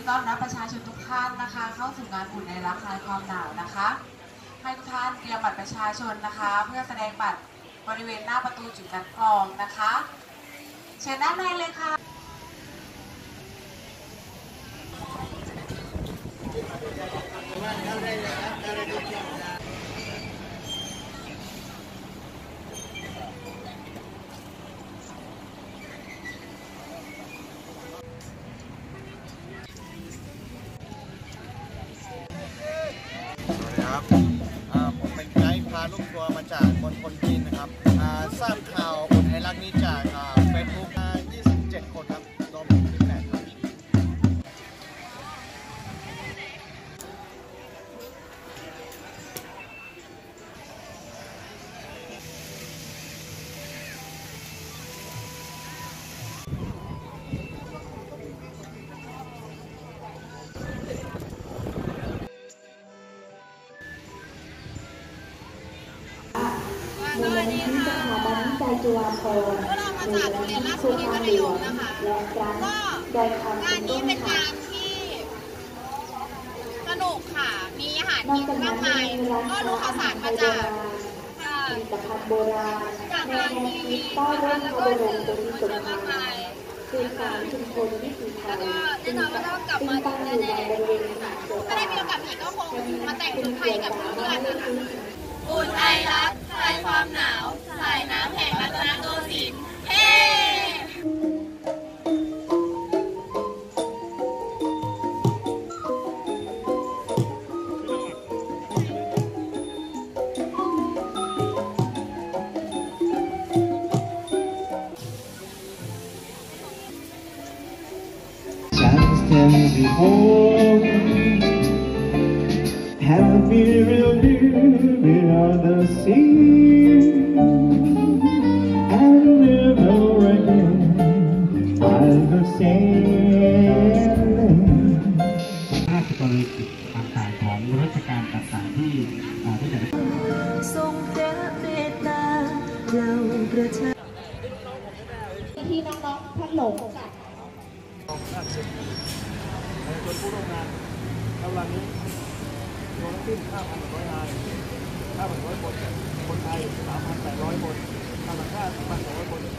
ต้อนรับประชาชนทุกท่านนะคะเข้าสู่งานอุ่นในรักคลายความหนาวนะคะให้ทุกท่านเตรียมบัตรประชาชนนะคะเพื่อแสดงบัตรบริเวณหน้าประตูจุดคัดกรองนะคะเชิญด้านในเลยค่ะผมเป็นไกด์พาลูกทัวร์มาจากมณฑลจีนนะครับทราบข่าวอุ่นไอรักนี้จากเฟซบุ๊ก27 คนครับรวมถึงที่8ครับมูลนิธิสถาบันวิจัยจุฬาภรณ์มูลนิธิสุภาพหลวงและร้านดอยคำเป็นต้นค่ะสนุกค่ะ มีอาหารกินมากมายก็ดูข่าวสารมาจากผลิตภัณฑ์โบราณในแนวคิดต้อนรับพระบรมโพธิสมภารคือการชุมชนวิถีไทยซึ่งตั้งอยู่ในบริเวณสนามโจทย์ถ้าได้มีโอกาสอีกก็คงมาแต่งชุดไทยกับเพื่อนๆนะคะอุ่นไอรักคลายความหนาวสายน้ำแห่งรัตนโกสินทร์เฮ้ Stand before have we real beauty of the sea and never again I'll be sailing ราชกรณีกิจต่างๆของราชการต่างๆที่จะทรงพระเมตตาเราประชาที่น้องๆพัดหลงค่ะชนผู้ร่วมงานกำลังนี้รวมทั้งสิ้น 5,100 ราย 5,100 คนคนไทย 3,800 คนชาวต่างชาติ 1,200 คน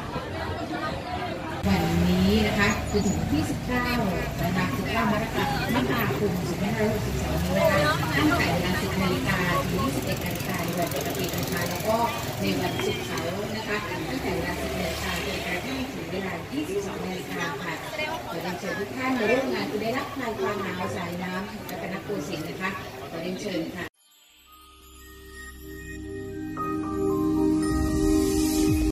วันนี้นะคะจนถึงวันที่ 19 นะคะ19 มกราคม 2562 นี้นะคะตั้งแต่เวลา 10 นาฬิกาถึง 21 นาฬิกาในวันปกตินะคะแล้วก็ในวันศุกร์เสาร์นะคะตั้งแต่เวลา 10 นาฬิกาจนกระทั่งถึงเวลา 22 นาฬิกาค่ะขอเรียนเชิญทุกท่านมาร่วมงานอุ่นไอรักคลายความหนาวสายน้ำรัตนโกสินทร์นะคะขอเรียนเชิญค่ะ